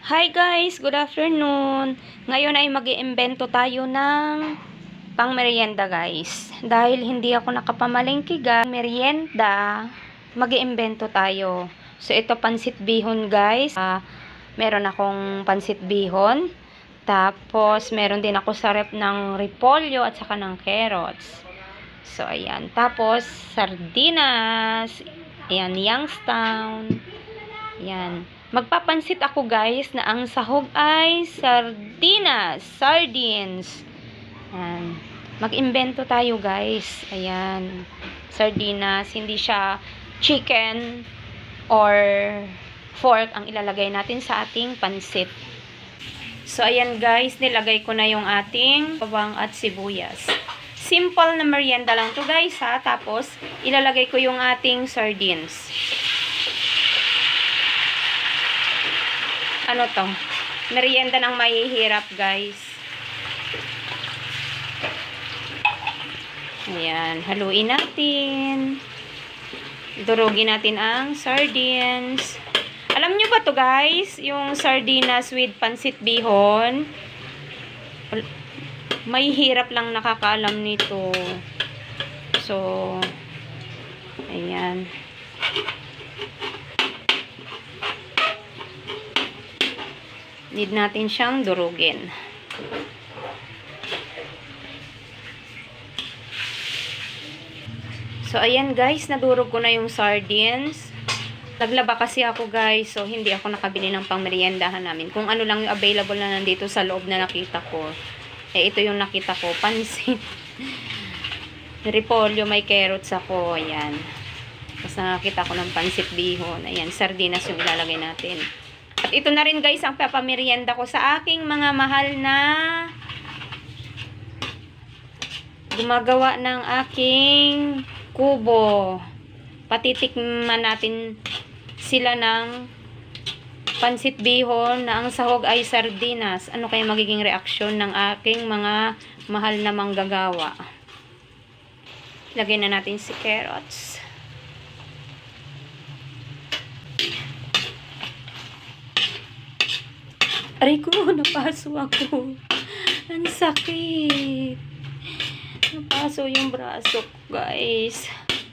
Hi guys, good afternoon. Ngayon ay mag-iimbento tayo ng pang-merienda guys. Dahil hindi ako nakapamalengke merienda, mag-iimbento tayo. So ito pansit bihon guys. Meron akong pansit bihon. Tapos meron din ako sa rep ng repolyo at saka ng carrots. So ayan. Tapos sardinas. Ayan, Youngstown. Ayan. Magpapansit ako guys na ang sahog ay sardines. Ayan. Mag-imbento tayo guys. Ayan. Sardinas, hindi siya chicken or pork ang ilalagay natin sa ating pansit. So ayan guys, nilagay ko na yung ating bawang at sibuyas. Simple na merienda lang to guys ha. Tapos ilalagay ko yung ating sardines. Ano to? Merienda ng mahihirap, guys. Ayan. Haluin natin. Durugin natin ang sardines. Alam nyo ba to guys? Yung sardinas with pansit bihon. Mahihirap lang nakakaalam nito. So, ayan. Need natin siyang durugin. So, ayan guys, nadurog ko na yung sardines. Naglaba kasi ako guys, so hindi ako nakabili ng pangmeriendahan namin. Kung ano lang yung available na nandito sa loob na nakita ko. Eh, ito yung nakita ko, pansit. Repolyo, may carrots ako, ayan. Tapos nakakita ko ng pansit bihon. Ayan, sardinas yung ilalagay natin. At ito na rin guys ang papamerienda ko sa aking mga mahal na gumagawa ng aking kubo. Patitikman natin sila ng pansit bihon na ang sahog ay sardinas. Ano kaya magiging reaksyon ng aking mga mahal na manggagawa? Lagyan na natin si carrots. Aray ko, napaso ako. Ang sakit. Napaso yung braso ko, guys.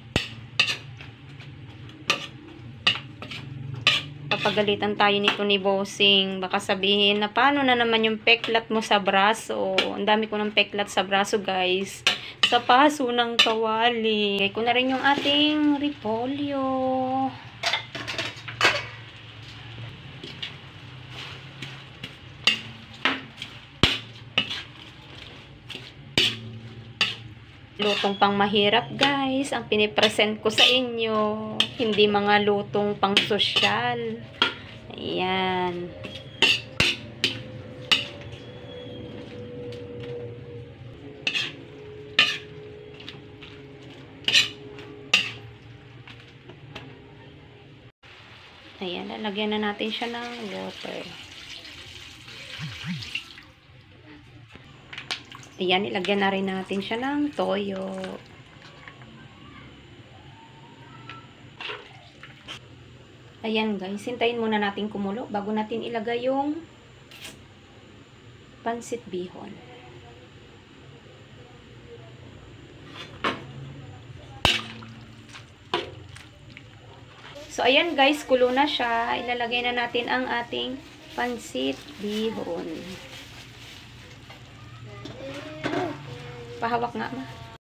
Papagalitan tayo nito ni Bossing. Baka sabihin na paano na naman yung peklat mo sa braso. Ang dami ko ng peklat sa braso, guys. Sa paso ng kawali. Kaya ko na rin yung ating repolyo. Lutong pang mahirap guys ang pinipresent ko sa inyo, hindi mga lutong pang sosyal. Ayan. Ayan, lalagyan na natin siya ng water. Ayan, ilagyan na rin natin siya ng toyo. Ayan guys, hintayin muna natin kumulo bago natin ilagay yung pansit bihon. So ayan guys, kulo na siya. Ilalagay na natin ang ating pansit bihon. Pahawak nga ma.